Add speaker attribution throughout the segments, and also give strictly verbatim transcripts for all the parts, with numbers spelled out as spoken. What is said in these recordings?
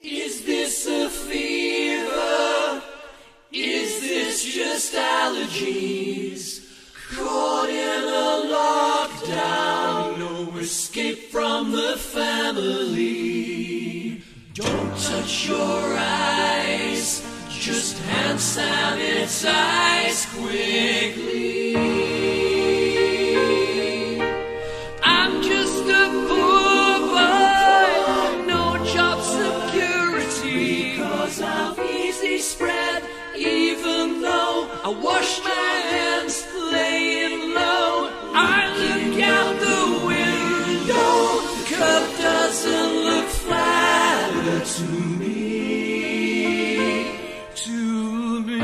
Speaker 1: Is this a fever? Is this just allergies? Caught in a lockdown, no escape from the family. Don't touch your eyes, just hand sanitize quickly. I'm just a poor boy, no job security, cause I'm easy spread, even though I wash my hands laying low. I look out the window, the cup doesn't look flatter to me, to me.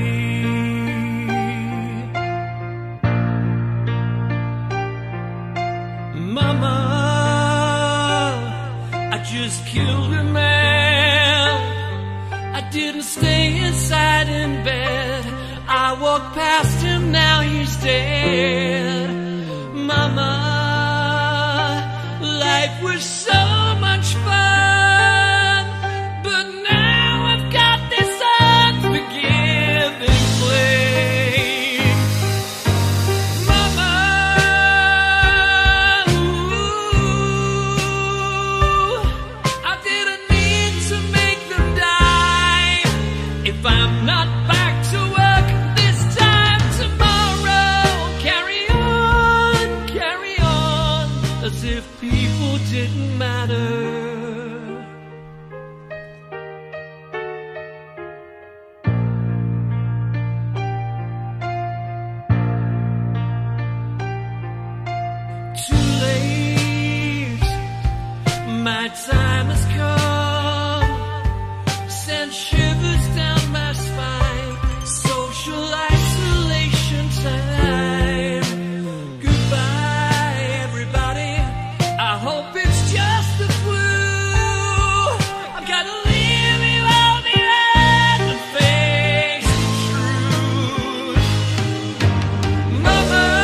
Speaker 1: Mama, I just killed a man. I didn't stay inside in bed. I walked past him, now he's dead. Mama, life was so much fun, but now I've got this unforgiving flame. Mama, ooh, I didn't mean to make them die. If I'm not back to work this time tomorrow, carry on, carry on, as if people didn't matter. Too late, my time has come, sent shivers down my spine, social isolation time. Goodbye, everybody, I hope it's just the flu. I've got to leave you on the earth and face the truth. Mama,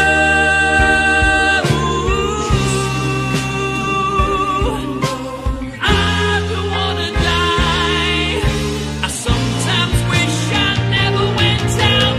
Speaker 1: ooh, I don't wanna die. I sometimes wish I never went down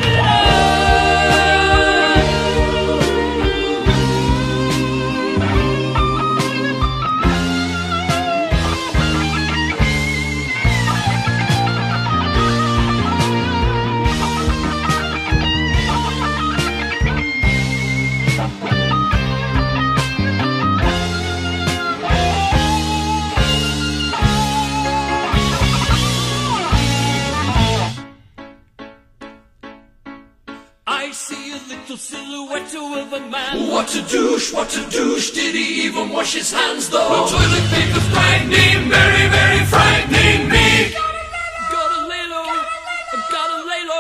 Speaker 1: I see a little silhouette of a man. What a douche, what a douche, did he even wash his hands though? The toilet paper's frightening, very, very frightening me. Gotta lay low, gotta lay low,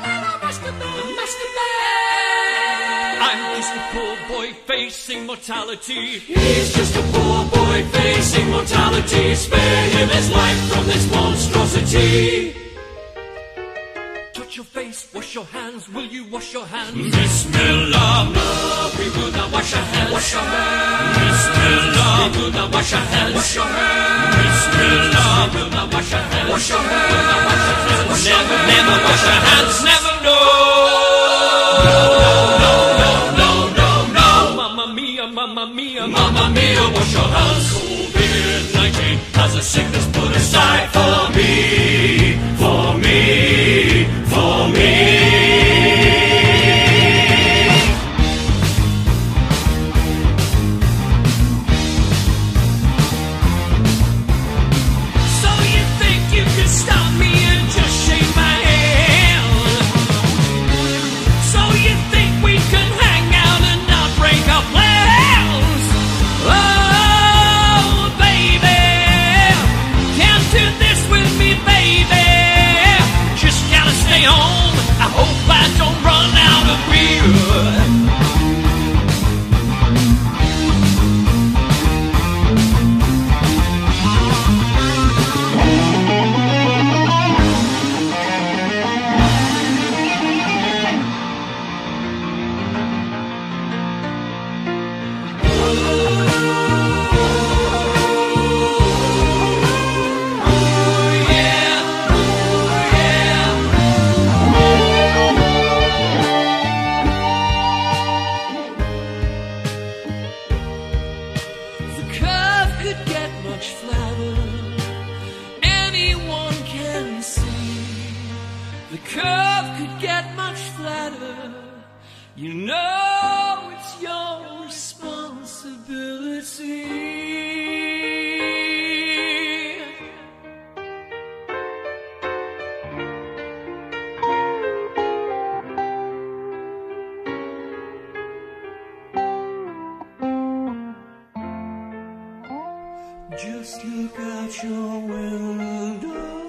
Speaker 1: I'm just a poor boy facing mortality. He's just a poor boy facing mortality. Spare him his life from this monstrosity. Touch your face, wash your hands, will you wash your hands? Bismillah, no, we will not wash our hands. Wash our hands. Bismillah, we will not wash our hands. Wash your hands. Bismillah, we will not wash our hands. Wash your hands. Never, never wash our hands, never, no. No, no, no, no, no, no. Mamma mia, mamma mia, mamma mia, wash your hands. COVID nineteen has a sickness put aside for me, for me, for me. So you think you can stop me and just shake my hand? So you think we can hang out and not break our plans? Oh, baby, can't do this with me, baby. could get much flatter, anyone can see. The curve could get much flatter, you know it's your responsibility. Just look out your window.